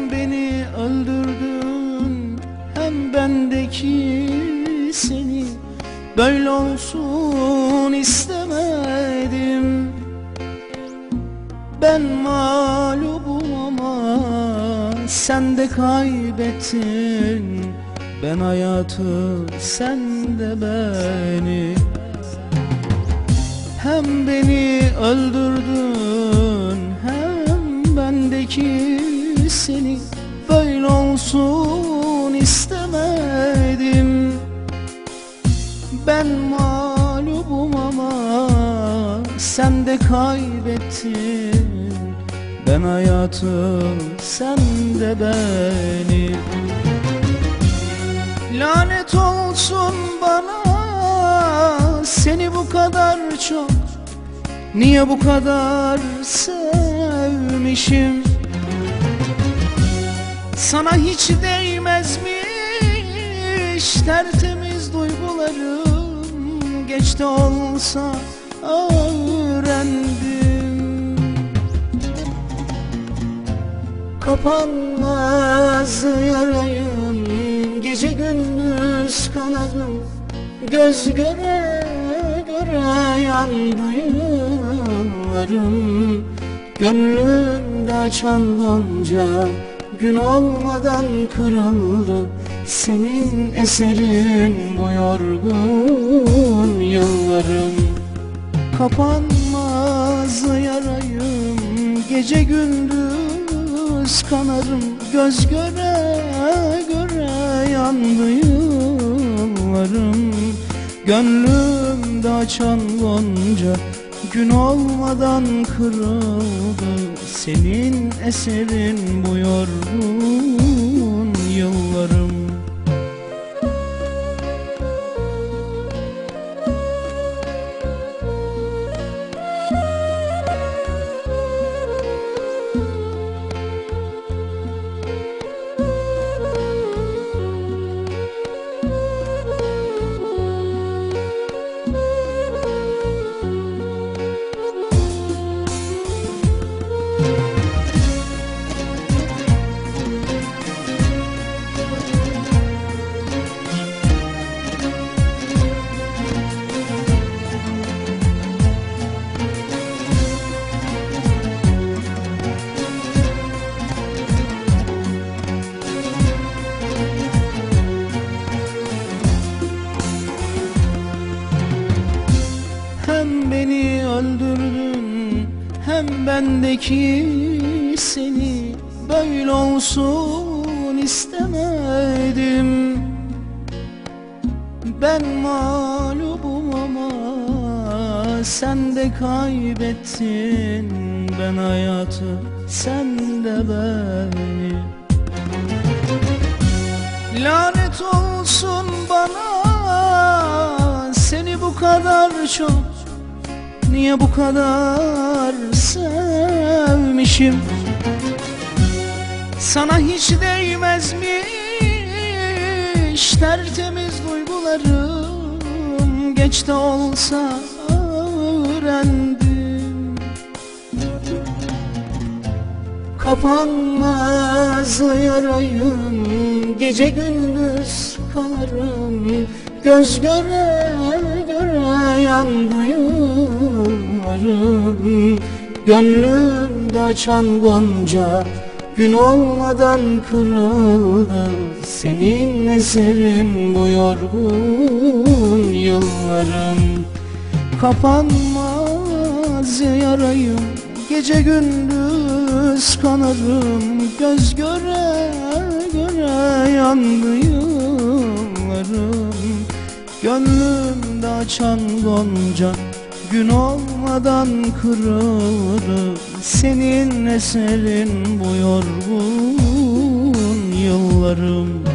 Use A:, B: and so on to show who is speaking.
A: beni öldürdün, hem bendeki seni böyle olsun istemedim. Ben mağlubum ama sen de kaybettin. Ben hayatı, sen de beni. Hem beni öldürdün, hem bendeki seni böyle olsun istemedim. Ben mağlubum ama sen de kaybettin. Ben hayatım, sen de beni. Lanet olsun bana, seni bu kadar çok, niye bu kadar sevmişim? Sana hiç değmezmiş tertemiz duygularım, geç de olsa öğrendim. Kapanmaz yarayım, gece gündüz kanadım, göz göre göre yandı yıllarım. Gönlümde açan gonca gün olmadan kırıldı, senin eserin bu yorgun yıllarım. Kapanmaz yarayım, gece gündüz kanarım, göz göre göre yandı yıllarım. Gönlümde açan gonca gün olmadan kırıldı, senin eserin bu yorgun yıllarım. Hem beni öldürdün, hem bendeki seni böyle olsun istemedim. Ben mağlubum ama sen de kaybettin. Ben hayatı, sen de beni. Lanet olsun bana, seni bu kadar çok, niye bu kadar sevmişim? Sana hiç değmezmiş tertemiz duygularım, geç de olsa öğrendim. Kapanmaz yarayım, gece gündüz kanarım, göz göre göre yandı yıllarım. Gönlümde açan gonca gün olmadan kırıldı, senin eserin bu yorgun yıllarım. Kapanmaz yarayım, gece gündüz kanarım, göz göre göre yandı yıllarım. Gönlümde açan gonca gün olmadan kırıldı, senin eserin bu yorgun yıllarım.